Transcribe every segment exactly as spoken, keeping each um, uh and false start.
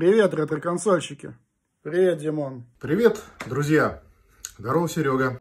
Привет, ретро-консольщики. Привет, Димон. Привет, друзья. Здорово, Серега.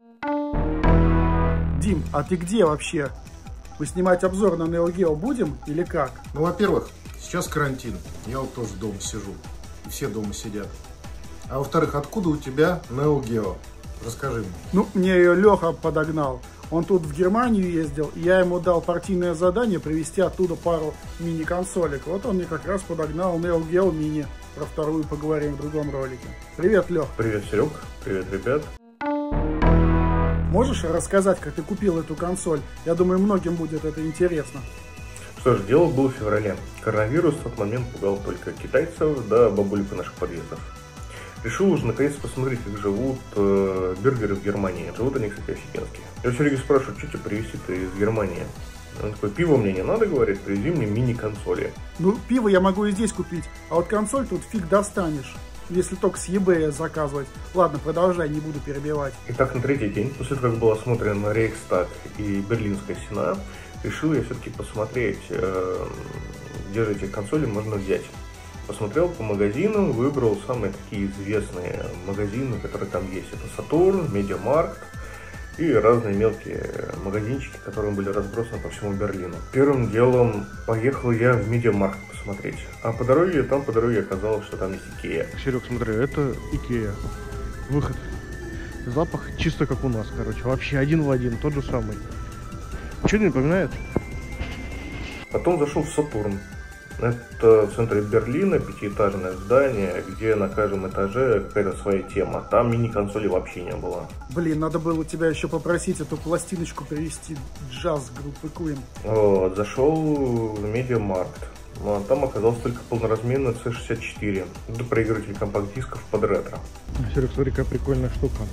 Дим, а ты где вообще? Мы снимать обзор на Neo Geo будем или как? Ну, во-первых, сейчас карантин. Я вот тоже дома сижу. И все дома сидят. А во-вторых, откуда у тебя Neo Geo? Расскажи мне. Ну, мне ее Леха подогнал. Он тут в Германию ездил, и я ему дал партийное задание привезти оттуда пару мини-консолек. Вот он мне как раз подогнал Neo Geo Mini. Про вторую поговорим в другом ролике. Привет, Лех. Привет, Серег. Привет, ребят. Можешь рассказать, как ты купил эту консоль? Я думаю, многим будет это интересно. Что ж, дело было в феврале. Коронавирус в тот момент пугал только китайцев, да бабулек в наших подъездах. Решил уже наконец посмотреть, как живут э, бюргеры в Германии. Живут они, кстати, офигенские. Я у Сереги спрашиваю, что тебе привезти-то из Германии? Он такой, пиво мне не надо, говорит, привези мне мини-консоли. Ну, пиво я могу и здесь купить, а вот консоль тут фиг достанешь. Если только с eBay заказывать. Ладно, продолжай, не буду перебивать. Итак, на третий день, после того, как был осмотрен Рейхстаг и Берлинская стена, решил я все-таки посмотреть, э, где же эти консоли можно взять. Посмотрел по магазинам, выбрал самые такие известные магазины, которые там есть. Это Сатурн, Медиамаркт и разные мелкие магазинчики, которые были разбросаны по всему Берлину. Первым делом поехал я в Медиамаркт посмотреть. А по дороге, там по дороге оказалось, что там есть Икея. Серег, смотри, это Икея. Выход. Запах чисто как у нас, короче. Вообще один в один, тот же самый. Что не напоминает? Потом зашел в Сатурн. Это в центре Берлина, пятиэтажное здание, где на каждом этаже какая-то своя тема. Там мини-консоли вообще не было. Блин, надо было у тебя еще попросить эту пластиночку привезти, джаз группы Queen. Вот, зашел в Медиамаркт. Но там оказалось только полноразмерный си шестьдесят четыре. Это проигрыватель компакт-дисков под ретро. Серег, смотри, какая прикольная штука.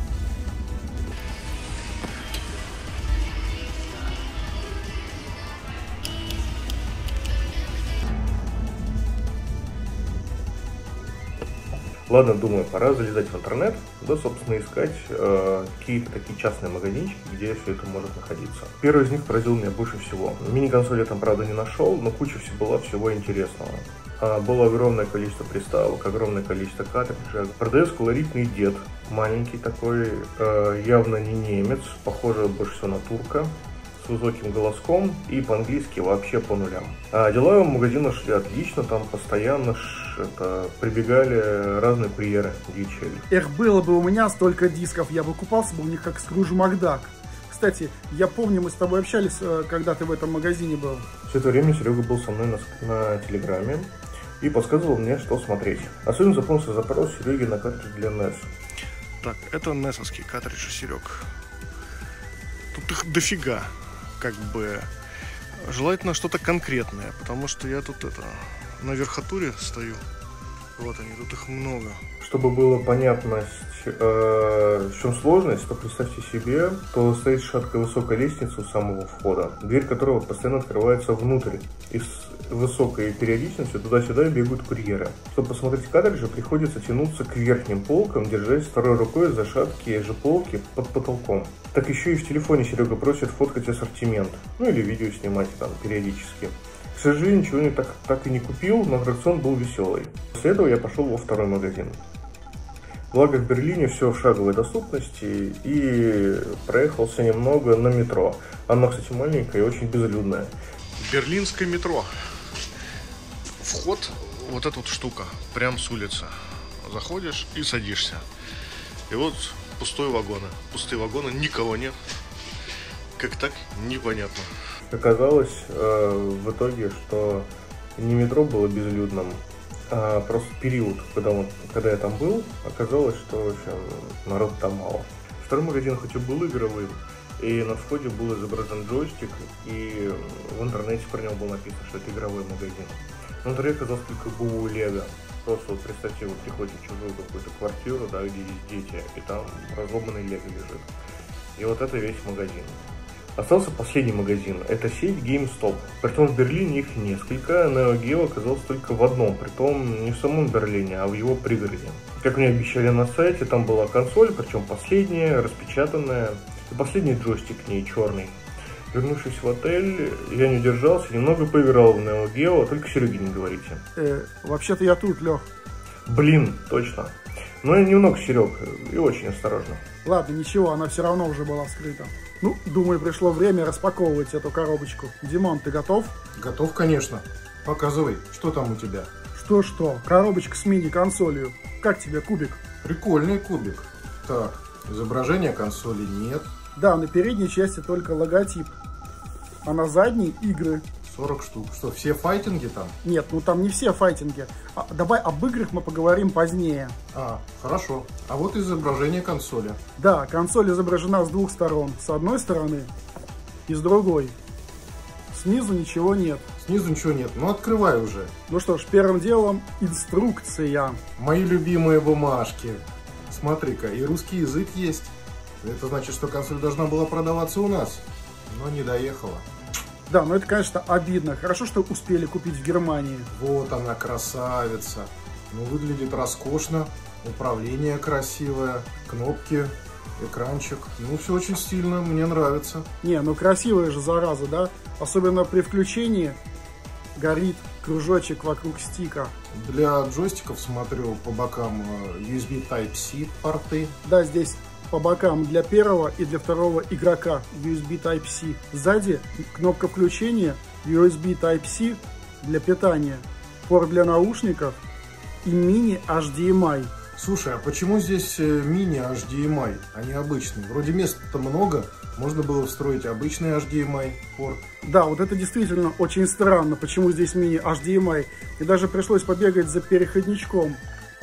Ладно, думаю, пора залезать в интернет, да, собственно, искать э, какие-то такие частные магазинчики, где все это может находиться. Первый из них поразил меня больше всего. Мини-консоли я там, правда, не нашел, но куча всего была всего интересного. А, было огромное количество приставок, огромное количество картриджей. Продавец колоритный дед, маленький такой, э, явно не немец, похоже больше всего на турка, с высоким голоском и по-английски вообще по нулям. А дела в магазине шли отлично, там постоянно ш, это, прибегали разные курьеры, дичи. Эх, было бы у меня столько дисков, я бы купался бы у них как Скрудж Макдак. Кстати, я помню, мы с тобой общались, когда ты в этом магазине был. Все это время Серега был со мной на, на Телеграме и подсказывал мне, что смотреть. Особенно запомнился запрос Сереги на картридж для нес. Так, это несовские картриджи, Серег. Тут их дофига. Как бы желательно что-то конкретное, потому что я тут это на верхотуре стою. Вот они, тут их много. Чтобы было понятно, э, в чем сложность, то представьте себе, то стоит шаткая высокая лестница у самого входа, дверь которого постоянно открывается внутрь. И с высокой периодичностью туда-сюда бегают курьеры. Чтобы посмотреть картриджи, приходится тянуться к верхним полкам, держась второй рукой за шаткие же полки под потолком. Так еще и в телефоне Серега просит фоткать ассортимент, ну или видео снимать там периодически. К сожалению, ничего не так, так и не купил, но аттракцион был веселый. После этого я пошел во второй магазин. Благо в Берлине все в шаговой доступности, и проехался немного на метро. Оно, кстати, маленькое и очень безлюдное. Берлинское метро. Вход, вот эта вот штука, прям с улицы. Заходишь и садишься. И вот пустой вагоны. Пустые вагоны, никого нет. Как так, непонятно. Оказалось э, в итоге, что не метро было безлюдным, а просто период, когда, он, когда я там был, оказалось, что в общем, народ там мало. Второй магазин хоть и был игровым, и на входе был изображен джойстик, и в интернете про него было написано, что это игровой магазин. Но внутри оказалось только БУ Лего. Просто вот представьте, вы приходите в чужую какую-то квартиру, да, где есть дети, и там разломанный Лего лежит. И вот это весь магазин. Остался последний магазин, это сеть GameStop. Притом в Берлине их несколько, Neo Geo оказалось только в одном, притом не в самом Берлине, а в его пригороде. Как мне обещали на сайте, там была консоль, причем последняя, распечатанная, и последний джойстик к ней черный. Вернувшись в отель, я не удержался, немного поиграл в Neo Geo, только Сереге не говорите. Э, вообще-то я тут, Лех. Блин, точно. Но я немного, Серег, и очень осторожно. Ладно, ничего, она все равно уже была вскрыта. Ну, думаю, пришло время распаковывать эту коробочку. Димон, ты готов? Готов, конечно. Показывай, что там у тебя. Что-что, коробочка с мини-консолью. Как тебе, кубик? Прикольный кубик. Так, изображения консоли нет. Да, на передней части только логотип. А на задней игры. сорок штук. Что, все файтинги там? Нет, ну там не все файтинги. А, давай об играх мы поговорим позднее. А, хорошо. А вот изображение консоли. Да, консоль изображена с двух сторон. С одной стороны и с другой. Снизу ничего нет. Снизу ничего нет. Ну, открывай уже. Ну что ж, первым делом инструкция. Мои любимые бумажки. Смотри-ка, и русский язык есть. Это значит, что консоль должна была продаваться у нас. Но не доехала. Да, но это, конечно, обидно. Хорошо, что успели купить в Германии. Вот она, красавица. Ну, выглядит роскошно. Управление красивое. Кнопки, экранчик. Ну, все очень стильно, мне нравится. Не, ну красивая же зараза, да? Особенно при включении горит кружочек вокруг стика. Для джойстиков, смотрю, по бокам ю эс би Type-C порты. Да, здесь по бокам для первого и для второго игрока ю эс би Type-C. Сзади кнопка включения ю эс би Type-C для питания, порт для наушников и мини эйч ди эм ай. Слушай, а почему здесь мини эйч ди эм ай, а не обычный? Вроде места-то много, можно было встроить обычный эйч ди эм ай порт. Да, вот это действительно очень странно, почему здесь мини эйч ди эм ай. И даже пришлось побегать за переходничком,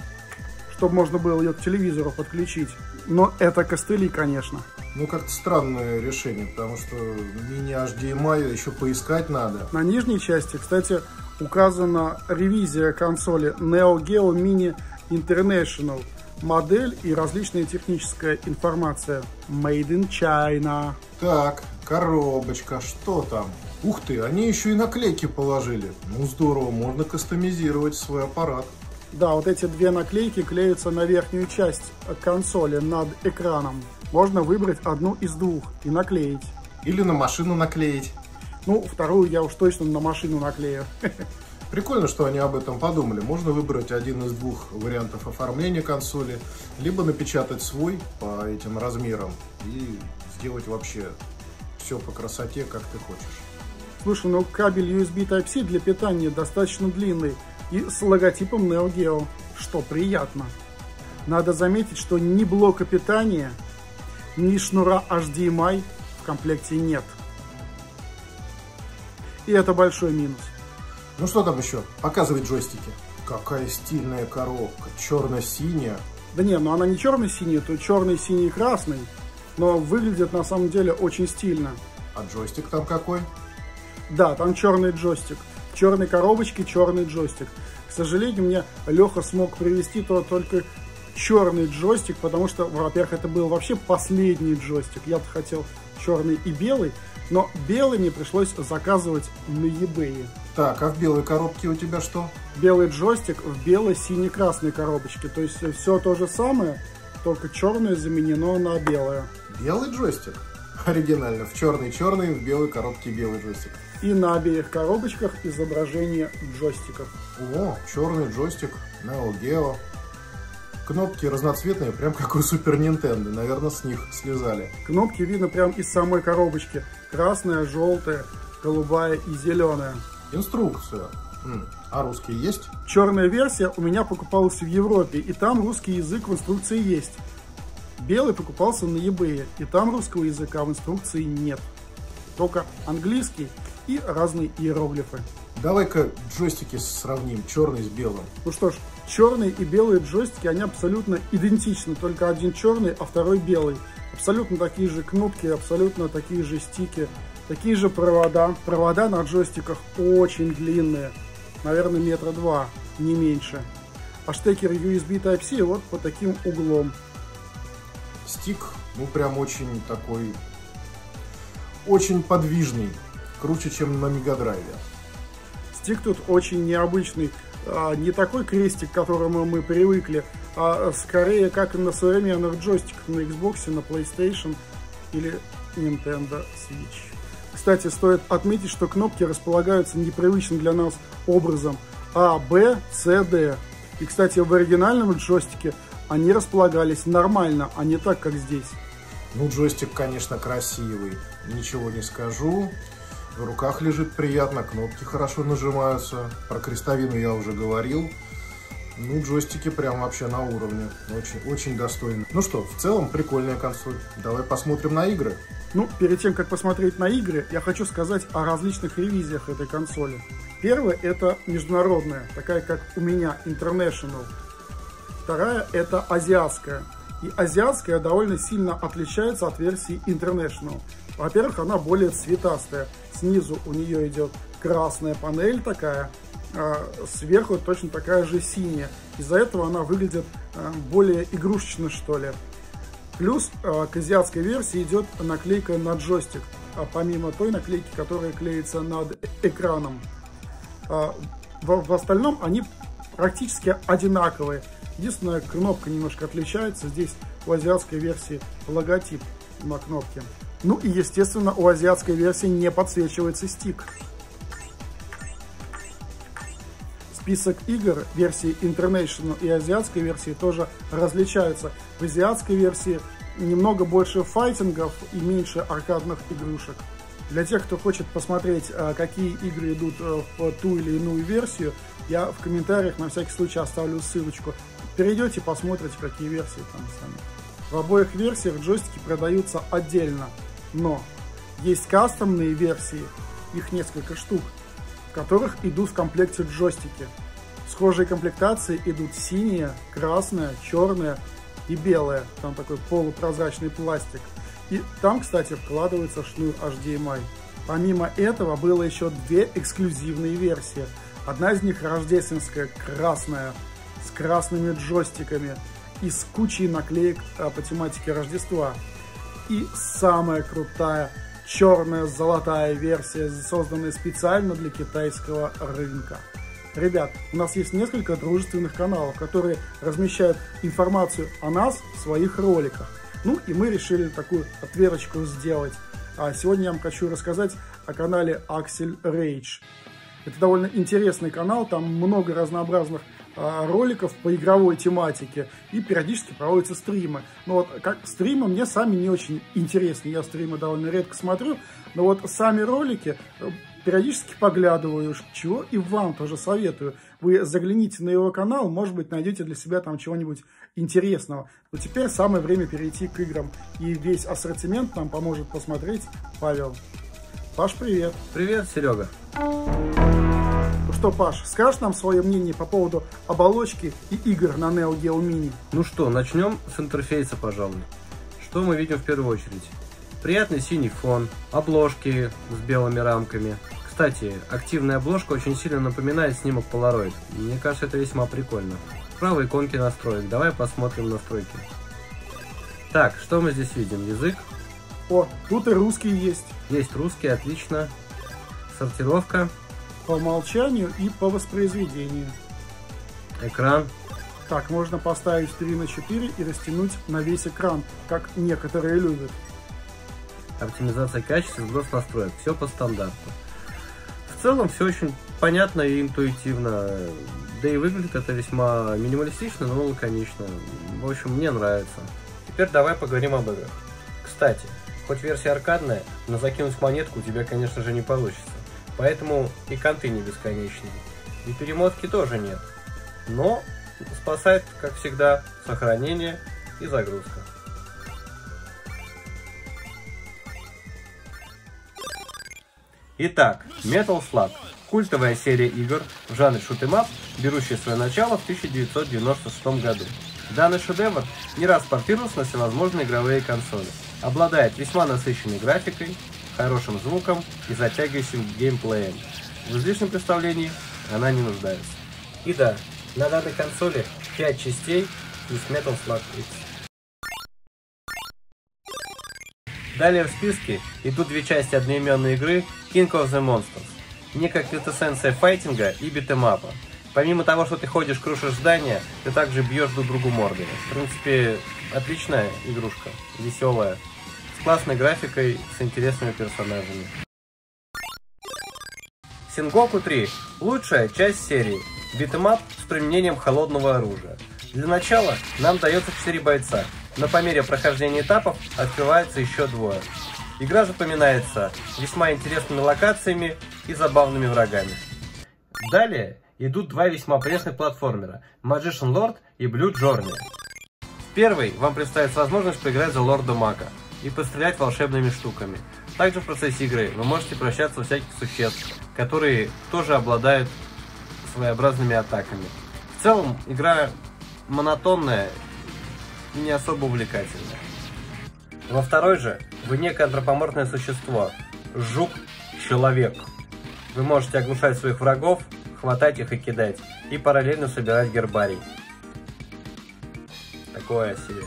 чтобы можно было ее к телевизору подключить. Но это костыли, конечно. Ну, как-то странное решение, потому что мини эйч ди эм ай еще поискать надо. На нижней части, кстати, указана ревизия консоли Neo Geo Mini International. Модель и различная техническая информация. Made in China. Так, коробочка, что там? Ух ты, они еще и наклейки положили. Ну, здорово, можно кастомизировать свой аппарат. Да, вот эти две наклейки клеются на верхнюю часть консоли над экраном. Можно выбрать одну из двух и наклеить. Или на машину наклеить. Ну, вторую я уж точно на машину наклею. Прикольно, что они об этом подумали. Можно выбрать один из двух вариантов оформления консоли, либо напечатать свой по этим размерам и сделать вообще все по красоте, как ты хочешь. Слушай, ну кабель ю эс би Type-C для питания достаточно длинный и с логотипом Neo Geo, что приятно. Надо заметить, что ни блока питания, ни шнура эйч ди эм ай в комплекте нет. И это большой минус. Ну что там еще? Показывай джойстики. Какая стильная коробка, черно-синяя. Да не, ну она не черно-синяя, то черный, синий и красный. Но выглядит на самом деле очень стильно. А джойстик там какой? Да, там черный джойстик. В черной коробочке черный джойстик. К сожалению, мне Леха смог привезти то только черный джойстик, потому что, во-первых, это был вообще последний джойстик. Я-то хотел черный и белый, но белый мне пришлось заказывать на eBay. Так, а в белой коробке у тебя что? Белый джойстик в бело-сине-красной коробочке. То есть все то же самое, только черное заменено на белое. Белый джойстик? Оригинально. В черный-черный, в белой коробке белый джойстик. И на обеих коробочках изображение джойстиков. О, черный джойстик, Neo Geo. Кнопки разноцветные, прям как у Супер Нинтендо. Наверное, с них слезали. Кнопки видно прям из самой коробочки. Красная, желтая, голубая и зеленая. Инструкция. А русский есть? Черная версия у меня покупалась в Европе, и там русский язык в инструкции есть. Белый покупался на eBay, и там русского языка в инструкции нет. Только английский и разные иероглифы. Давай-ка джойстики сравним, черный с белым. Ну что ж, черные и белые джойстики, они абсолютно идентичны, только один черный, а второй белый. Абсолютно такие же кнопки, абсолютно такие же стики, такие же провода. Провода на джойстиках очень длинные, наверное, метра два, не меньше. А штекер ю эс би Type-C вот по таким углом. Стик, ну прям очень такой, очень подвижный, круче, чем на Мегадрайве. Стик тут очень необычный, не такой крестик, к которому мы привыкли, а скорее как и на современных джойстиках на Xbox, на PlayStation или Nintendo Switch. Кстати, стоит отметить, что кнопки располагаются непривычным для нас образом А, Б, С, Д. И, кстати, в оригинальном джойстике они располагались нормально, а не так, как здесь. Ну, джойстик, конечно, красивый, ничего не скажу. В руках лежит приятно, кнопки хорошо нажимаются. Про крестовину я уже говорил. Ну, джойстики прям вообще на уровне. Очень, очень достойно. Ну что, в целом прикольная консоль. Давай посмотрим на игры. Ну, перед тем, как посмотреть на игры, я хочу сказать о различных ревизиях этой консоли. Первая – это международная, такая как у меня, International. Вторая – это азиатская. И азиатская довольно сильно отличается от версии International. Во-первых, она более цветастая. Снизу у нее идет красная панель такая, а сверху точно такая же синяя. Из-за этого она выглядит более игрушечно, что ли. Плюс к азиатской версии идет наклейка на джойстик, помимо той наклейки, которая клеится над экраном. В остальном они практически одинаковые. Единственная кнопка немножко отличается. Здесь у азиатской версии логотип на кнопке. Ну и, естественно, у азиатской версии не подсвечивается стик. Список игр версии International и азиатской версии тоже различаются. В азиатской версии немного больше файтингов и меньше аркадных игрушек. Для тех, кто хочет посмотреть, какие игры идут в ту или иную версию, я в комментариях на всякий случай оставлю ссылочку. Перейдете, посмотрите, какие версии там сами. В обоих версиях джойстики продаются отдельно, но есть кастомные версии, их несколько штук, в которых идут в комплекте джойстики. В схожей комплектации идут синяя, красная, черная и белая. Там такой полупрозрачный пластик. И там, кстати, вкладывается шнур эйч ди эм ай. Помимо этого было еще две эксклюзивные версии. Одна из них рождественская, красная, с красными джойстиками и с кучей наклеек по тематике Рождества. И самая крутая черная золотая версия, созданная специально для китайского рынка. Ребят, у нас есть несколько дружественных каналов, которые размещают информацию о нас в своих роликах. Ну и мы решили такую ответочку сделать. А сегодня я вам хочу рассказать о канале Axel Rage. Это довольно интересный канал, там много разнообразных а, роликов по игровой тематике и периодически проводятся стримы. Но вот как стримы мне сами не очень интересны, я стримы довольно редко смотрю, но вот сами ролики периодически поглядываю, чего и вам тоже советую. Вы загляните на его канал, может быть, найдете для себя там чего-нибудь интересного. Но теперь самое время перейти к играм. И весь ассортимент нам поможет посмотреть Павел. Паш, привет. Привет, Серега. Ну что, Паш, скажешь нам свое мнение по поводу оболочки и игр на Neo Geo Mini? Ну что, начнем с интерфейса, пожалуй. Что мы видим в первую очередь? Приятный синий фон, обложки с белыми рамками. Кстати, активная обложка очень сильно напоминает снимок Polaroid. Мне кажется, это весьма прикольно. Справа иконки настроек. Давай посмотрим настройки. Так, что мы здесь видим? Язык. О, тут и русский есть. Есть русский, отлично. Сортировка. По умолчанию и по воспроизведению. Экран. Так, можно поставить три на четыре и растянуть на весь экран, как некоторые любят. Оптимизация качества, сброс настроек. Все по стандарту. В целом все очень понятно и интуитивно. Да и выглядит это весьма минималистично, но лаконично. В общем, мне нравится. Теперь давай поговорим об играх. Кстати, хоть версия аркадная, но закинуть монетку у тебя, конечно же, не получится. Поэтому и конты не бесконечные. И перемотки тоже нет. Но спасает, как всегда, сохранение и загрузка. Итак, Metal Slug. Культовая серия игр в жанре шут-эм-ап, берущая свое начало в тысяча девятьсот девяносто шестом году. Данный шедевр не раз портировался на всевозможные игровые консоли. Обладает весьма насыщенной графикой, хорошим звуком и затягивающим геймплеем. В излишнем представлении она не нуждается. И да, на данной консоли пять частей из Metal Slug X. Далее в списке идут две части одноименной игры King of the Monsters. Некая квинтэссенция файтинга и битэмапа. Помимо того, что ты ходишь, крушишь здания, ты также бьешь друг другу мордами. В принципе, отличная игрушка, веселая, с классной графикой, с интересными персонажами. Сенгоку три – лучшая часть серии. Битэмап с применением холодного оружия. Для начала нам дается четыре бойца, но по мере прохождения этапов открывается еще двое. Игра запоминается весьма интересными локациями и забавными врагами. Далее идут два весьма пресных платформера – Magician Lord и Blue Journey. В первой вам представится возможность поиграть за Лорда Мака и пострелять волшебными штуками. Также в процессе игры вы можете превращаться в всяких существ, которые тоже обладают своеобразными атаками. В целом, игра монотонная и не особо увлекательная. Во второй же вы некое антропоморфное существо – жук-человек. Вы можете оглушать своих врагов, хватать их и кидать, и параллельно собирать гербарий. Такое себе.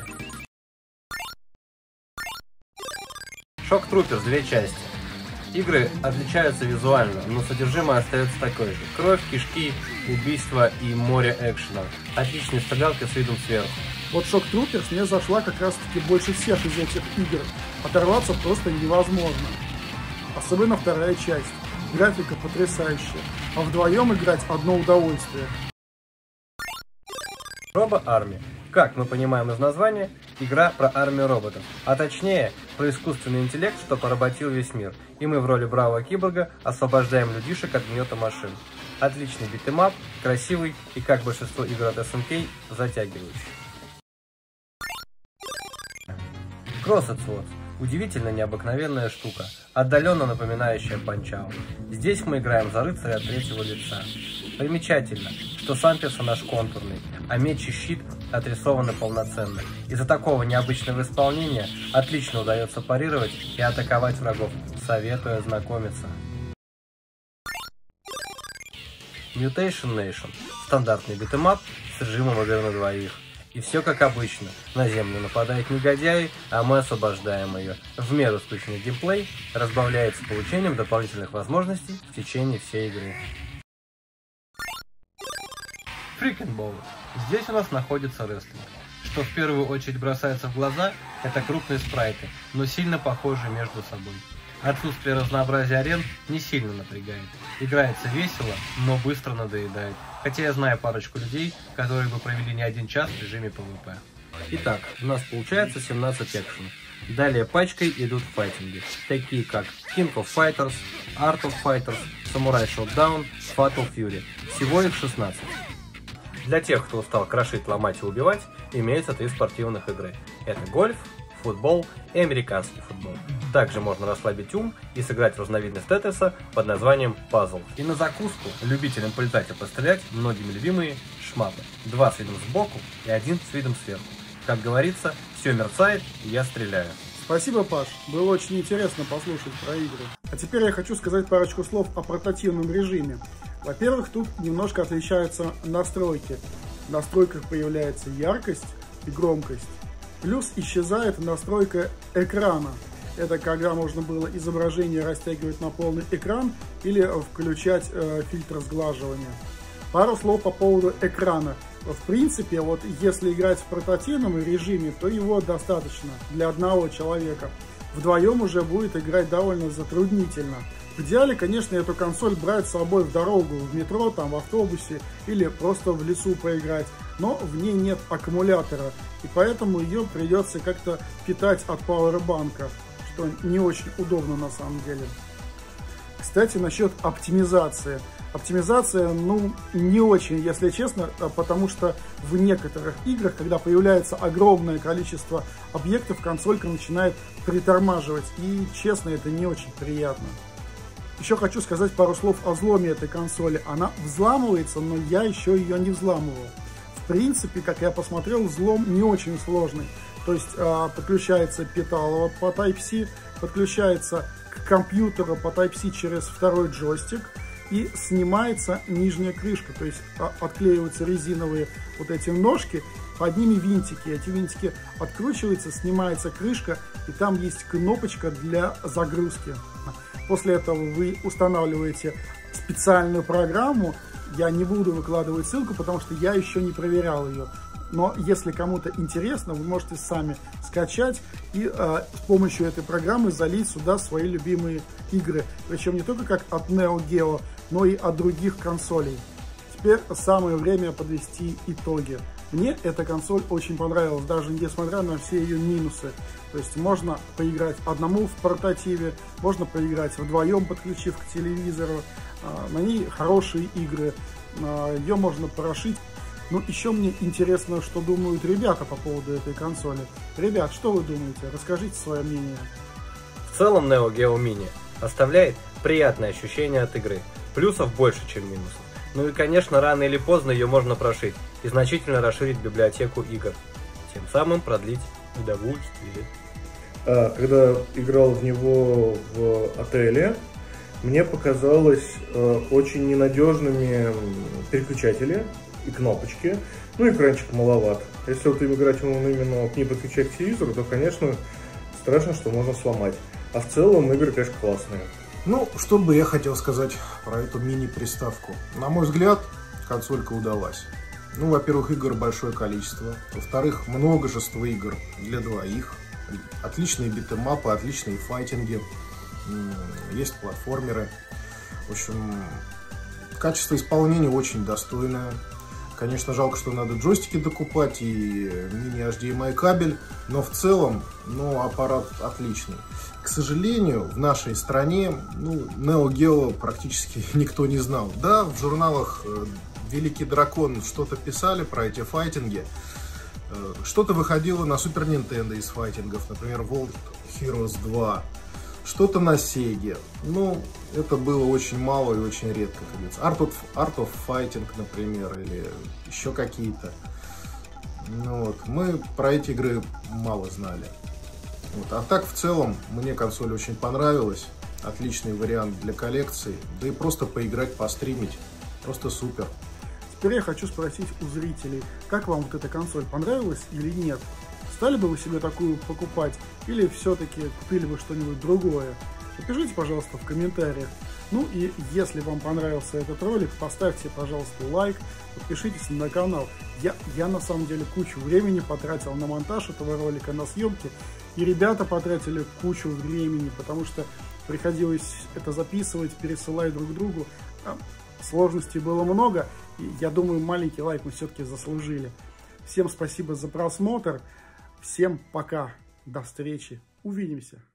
Shock Troopers две части. Игры отличаются визуально, но содержимое остается такое же. Кровь, кишки, убийства и море экшена. Отличная стрелялка с видом сверху. Вот Shock Troopers мне зашла как раз таки больше всех из этих игр. Оторваться просто невозможно. Особенно вторая часть. Графика потрясающая. А вдвоем играть одно удовольствие. Робо Арми. Как мы понимаем из названия, игра про армию роботов, а точнее про искусственный интеллект, что поработил весь мир, и мы в роли бравого киборга освобождаем людишек от гнета машин. Отличный битэмап, красивый и, как большинство игр от эс эн кей, затягивающий. Crossed Swords. Удивительно необыкновенная штука, отдаленно напоминающая Punch-Out. Здесь мы играем за рыцаря от третьего лица. Примечательно, что сам персонаж контурный, а меч и щит отрисованы полноценно. Из-за такого необычного исполнения отлично удается парировать и атаковать врагов. Советую ознакомиться. Mutation Nation. Стандартный битэмап с режимом игры на двоих. И все как обычно. На землю нападают негодяи, а мы освобождаем ее. В меру скучный геймплей разбавляется получением дополнительных возможностей в течение всей игры. Freaking Ball. Здесь у нас находится рестлинг. Что в первую очередь бросается в глаза, это крупные спрайты, но сильно похожие между собой. Отсутствие разнообразия арен не сильно напрягает. Играется весело, но быстро надоедает. Хотя я знаю парочку людей, которые бы провели не один час в режиме пэ вэ пэ. Итак, у нас получается семнадцать экшенов. Далее пачкой идут файтинги, такие как King of Fighters, Art of Fighters, Samurai Showdown, Fatal Fury. Всего их шестнадцать. Для тех, кто устал крошить, ломать и убивать, имеются три спортивных игры. Это гольф, футбол и американский футбол. Также можно расслабить ум и сыграть в разновидность тетриса под названием пазл. И на закуску любителям полетать и пострелять многими любимые шмапы. Два с видом сбоку и один с видом сверху. Как говорится, все мерцает, и я стреляю. Спасибо, Паш. Было очень интересно послушать про игры. А теперь я хочу сказать парочку слов о портативном режиме. Во-первых, тут немножко отличаются настройки. В настройках появляется яркость и громкость. Плюс исчезает настройка экрана. Это когда можно было изображение растягивать на полный экран или включать э, фильтр сглаживания. Пару слов по поводу экрана. В принципе, вот если играть в портативном режиме, то его достаточно для одного человека. Вдвоем уже будет играть довольно затруднительно. В идеале, конечно, эту консоль брать с собой в дорогу, в метро, там, в автобусе или просто в лесу поиграть. Но в ней нет аккумулятора, и поэтому ее придется как-то питать от пауэрбанка, что не очень удобно на самом деле. Кстати, насчет оптимизации. Оптимизация, ну, не очень, если честно, потому что в некоторых играх, когда появляется огромное количество объектов, консолька начинает притормаживать, и, честно, это не очень приятно. Еще хочу сказать пару слов о взломе этой консоли. Она взламывается, но я еще ее не взламывал. В принципе, как я посмотрел, взлом не очень сложный. То есть э, подключается питало по Type-C, подключается к компьютеру по Type-C через второй джойстик и снимается нижняя крышка. То есть э, отклеиваются резиновые вот эти ножки, под ними винтики. Эти винтики откручиваются, снимается крышка, и там есть кнопочка для загрузки. После этого вы устанавливаете специальную программу. Я не буду выкладывать ссылку, потому что я еще не проверял ее. Но если кому-то интересно, вы можете сами скачать и э, с помощью этой программы залить сюда свои любимые игры. Причем не только как от Neo Geo, но и от других консолей. Теперь самое время подвести итоги. Мне эта консоль очень понравилась, даже несмотря на все ее минусы. То есть можно поиграть одному в портативе, можно поиграть вдвоем, подключив к телевизору. На ней хорошие игры, ее можно прошить. Ну, еще мне интересно, что думают ребята по поводу этой консоли. Ребят, что вы думаете? Расскажите свое мнение. В целом Neo Geo Mini оставляет приятное ощущение от игры. Плюсов больше, чем минусов. Ну и, конечно, рано или поздно ее можно прошить и значительно расширить библиотеку игр, тем самым продлить удовольствие. А, когда играл в него в отеле, мне показалось э, очень ненадежными переключатели и кнопочки, ну экранчик маловат. Если вот им играть именно не подключать к телевизору, то, конечно, страшно, что можно сломать. А в целом игры, конечно, классные. Ну, что бы я хотел сказать про эту мини-приставку. На мой взгляд, консолька удалась. Ну, во-первых, игр большое количество. Во-вторых, множество игр для двоих. Отличные битэмапы, отличные файтинги. Есть платформеры. В общем, качество исполнения очень достойное. Конечно, жалко, что надо джойстики докупать и мини-эйч ди эм ай кабель, но в целом, ну, аппарат отличный. К сожалению, в нашей стране, ну, Neo Geo практически никто не знал. Да, в журналах э, Великий Дракон что-то писали про эти файтинги. Э, что-то выходило на Super Nintendo из файтингов, например, World Heroes два. Что-то на Sega. Ну, это было очень мало и очень редко. Art of, Art of Fighting, например, или еще какие-то. Ну, вот. Мы про эти игры мало знали. Вот. А так, в целом, мне консоль очень понравилась. Отличный вариант для коллекции. Да и просто поиграть, постримить. Просто супер. Теперь я хочу спросить у зрителей, как вам вот эта консоль, понравилась или нет? Стали бы вы себе такую покупать или все-таки купили бы что-нибудь другое? Напишите, пожалуйста, в комментариях. Ну и если вам понравился этот ролик, поставьте, пожалуйста, лайк, подпишитесь на канал. Я, я на самом деле кучу времени потратил на монтаж этого ролика, на съемки. И ребята потратили кучу времени, потому что приходилось это записывать, пересылать друг другу. Сложностей было много. И я думаю, маленький лайк мы все-таки заслужили. Всем спасибо за просмотр. Всем пока. До встречи. Увидимся.